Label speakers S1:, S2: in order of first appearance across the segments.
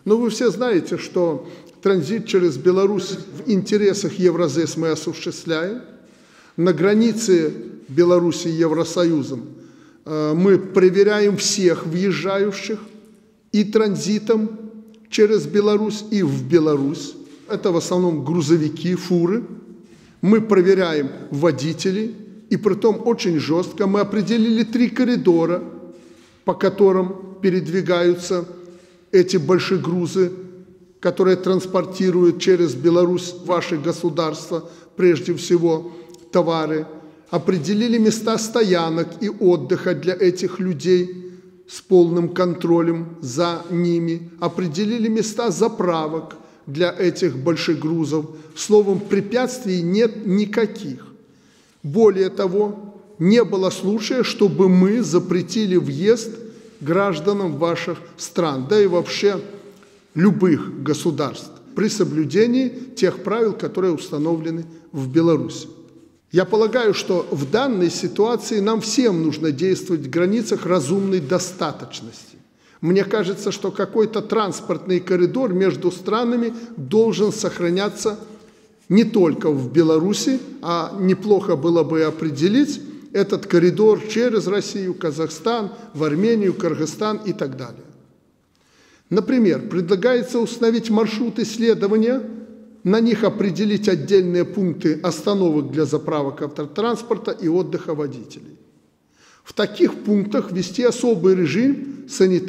S1: Но вы все знаете, что транзит через Беларусь в интересах Евразес мы осуществляем. На границе Беларуси и Евросоюзом мы проверяем всех въезжающих и транзитом через Беларусь и в Беларусь. Это в основном грузовики, фуры. Мы проверяем водителей, и притом очень жестко. Мы определили 3 коридора, по которым передвигаются эти большие грузы, которые транспортируют через Беларусь ваше государство, прежде всего товары. Определили места стоянок и отдыха для этих людей с полным контролем за ними. Определили места заправок для этих больших грузов. Словом, препятствий нет никаких. Более того, не было случая, чтобы мы запретили въезд гражданам ваших стран, да и вообще любых государств, при соблюдении тех правил, которые установлены в Беларуси. Я полагаю, что в данной ситуации нам всем нужно действовать в границах разумной достаточности. Мне кажется, что какой-то транспортный коридор между странами должен сохраняться не только в Беларуси, а неплохо было бы определить этот коридор через Россию, Казахстан, в Армению, Кыргызстан и так далее. Например, предлагается установить маршрут исследования, на них определить отдельные пункты остановок для заправок автотранспорта и отдыха водителей. В таких пунктах ввести особый режим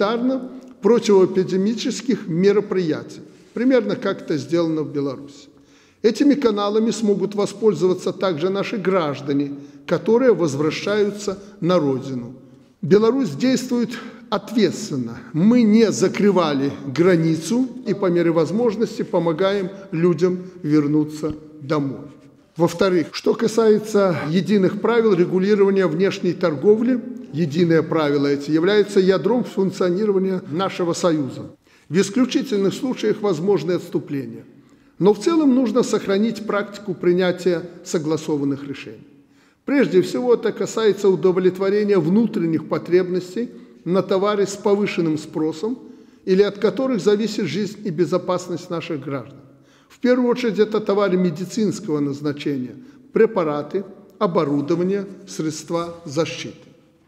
S1: санитарно-противоэпидемических мероприятий, примерно как это сделано в Беларуси. Этими каналами смогут воспользоваться также наши граждане, которые возвращаются на родину. Беларусь действует ответственно. Мы не закрывали границу и по мере возможности помогаем людям вернуться домой. Во-вторых, что касается единых правил регулирования внешней торговли, единые правила эти являются ядром функционирования нашего Союза. В исключительных случаях возможны отступления. Но в целом нужно сохранить практику принятия согласованных решений. Прежде всего, это касается удовлетворения внутренних потребностей на товары с повышенным спросом или от которых зависит жизнь и безопасность наших граждан. В первую очередь, это товары медицинского назначения, препараты, оборудование, средства защиты.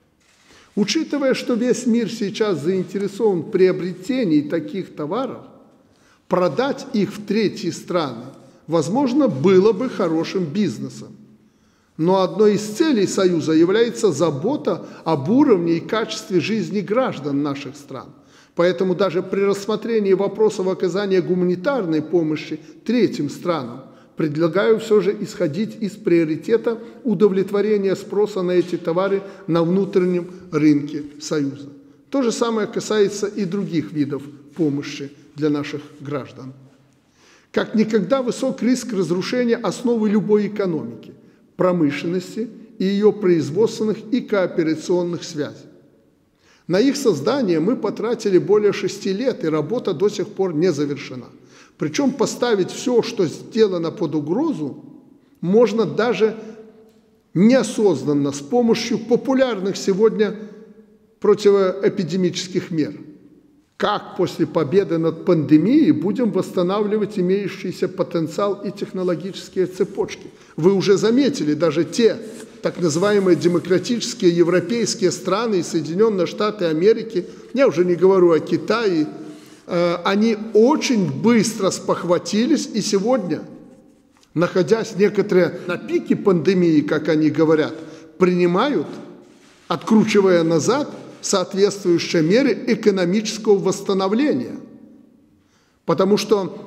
S1: Учитывая, что весь мир сейчас заинтересован в приобретении таких товаров, продать их в третьи страны, возможно, было бы хорошим бизнесом. Но одной из целей Союза является забота об уровне и качестве жизни граждан наших стран. Поэтому даже при рассмотрении вопросов оказания гуманитарной помощи третьим странам предлагаю все же исходить из приоритета удовлетворения спроса на эти товары на внутреннем рынке Союза. То же самое касается и других видов помощи для наших граждан. Как никогда высок риск разрушения основы любой экономики, промышленности и ее производственных и кооперационных связей. На их создание мы потратили более 6 лет, и работа до сих пор не завершена. Причем поставить все, что сделано под угрозу, можно даже неосознанно с помощью популярных сегодня противоэпидемических мер. Как после победы над пандемией будем восстанавливать имеющийся потенциал и технологические цепочки? Вы уже заметили, даже те так называемые демократические европейские страны и Соединенные Штаты Америки, я уже не говорю о Китае, они очень быстро спохватились и сегодня, находясь некоторые на пике пандемии, как они говорят, принимают, откручивая назад, соответствующие меры экономического восстановления. Потому что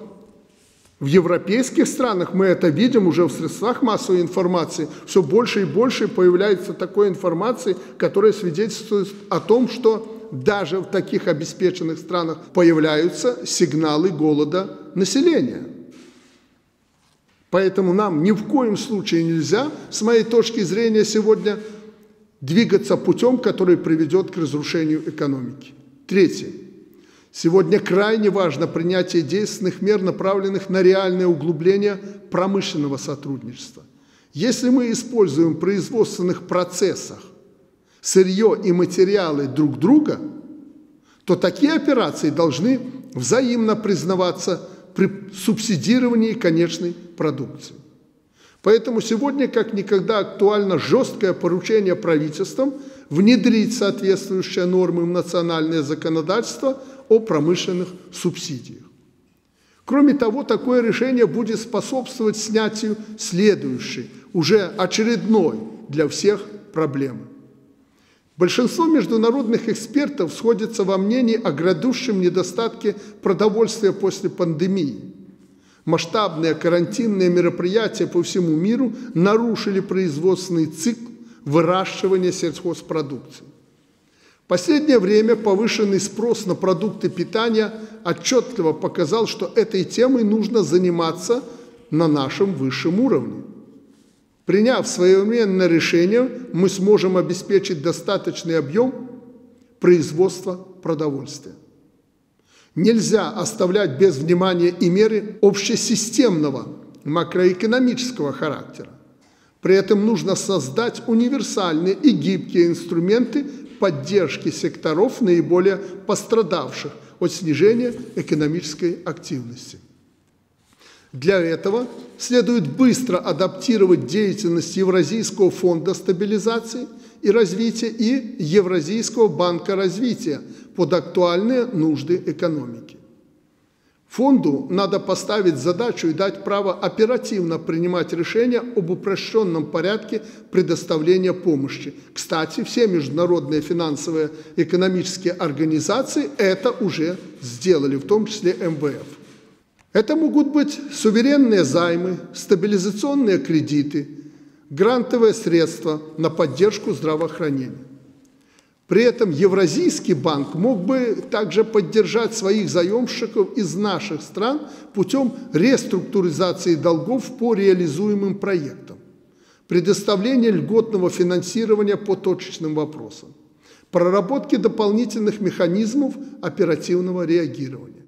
S1: в европейских странах, мы это видим уже в средствах массовой информации, все больше и больше появляется такой информации, которая свидетельствует о том, что даже в таких обеспеченных странах появляются сигналы голода населения. Поэтому нам ни в коем случае нельзя, с моей точки зрения, сегодня двигаться путем, который приведет к разрушению экономики. Третье. Сегодня крайне важно принятие действенных мер, направленных на реальное углубление промышленного сотрудничества. Если мы используем в производственных процессах сырье и материалы друг друга, то такие операции должны взаимно признаваться при субсидировании конечной продукции. Поэтому сегодня как никогда актуально жесткое поручение правительствам внедрить соответствующие нормы в национальное законодательство о промышленных субсидиях. Кроме того, такое решение будет способствовать снятию следующей, уже очередной для всех проблемы. Большинство международных экспертов сходятся во мнении о грядущем недостатке продовольствия после пандемии. Масштабные карантинные мероприятия по всему миру нарушили производственный цикл выращивания сельхозпродукции. В последнее время повышенный спрос на продукты питания отчетливо показал, что этой темой нужно заниматься на нашем высшем уровне. Приняв своевременное решение, мы сможем обеспечить достаточный объем производства продовольствия. Нельзя оставлять без внимания и меры общесистемного макроэкономического характера. При этом нужно создать универсальные и гибкие инструменты поддержки секторов, наиболее пострадавших от снижения экономической активности. Для этого следует быстро адаптировать деятельность Евразийского фонда стабилизации и развития и Евразийского банка развития под актуальные нужды экономики. Фонду надо поставить задачу и дать право оперативно принимать решения об упрощенном порядке предоставления помощи. Кстати, все международные финансовые экономические организации это уже сделали, в том числе МВФ. Это могут быть суверенные займы, стабилизационные кредиты, грантовые средства на поддержку здравоохранения. При этом Евразийский банк мог бы также поддержать своих заемщиков из наших стран путем реструктуризации долгов по реализуемым проектам, предоставления льготного финансирования по точечным вопросам, проработки дополнительных механизмов оперативного реагирования.